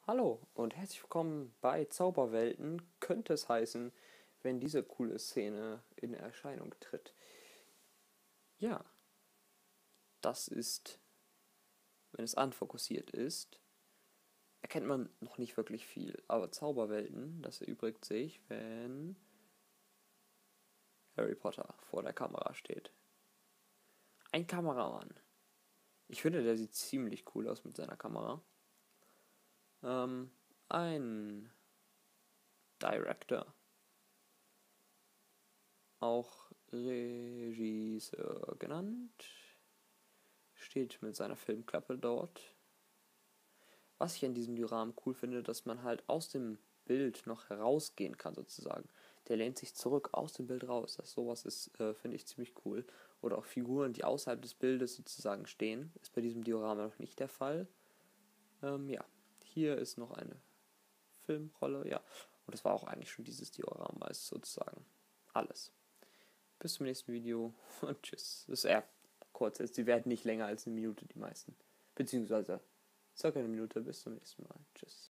Hallo und herzlich willkommen bei Zauberwelten, könnte es heißen, wenn diese coole Szene in Erscheinung tritt. Ja, das ist, wenn es unfokussiert ist, erkennt man noch nicht wirklich viel. Aber Zauberwelten, das erübrigt sich, wenn Harry Potter vor der Kamera steht. Ein Kameramann. Ich finde, der sieht ziemlich cool aus mit seiner Kamera. Ein Director. Auch Regisseur genannt, steht mit seiner Filmklappe dort. Was ich an diesem Dioramen cool finde, dass man halt aus dem Bild noch herausgehen kann sozusagen. Der lehnt sich zurück aus dem Bild raus. Sowas ist, finde ich, ziemlich cool. Oder auch Figuren, die außerhalb des Bildes sozusagen stehen. Ist bei diesem Diorama noch nicht der Fall. Ja, hier ist noch eine Filmrolle, ja. Und das war auch eigentlich schon dieses Diorama, ist sozusagen alles. Bis zum nächsten Video und tschüss. Das ist eher kurz, sie werden nicht länger als eine Minute, die meisten. Beziehungsweise circa eine Minute. Bis zum nächsten Mal. Tschüss.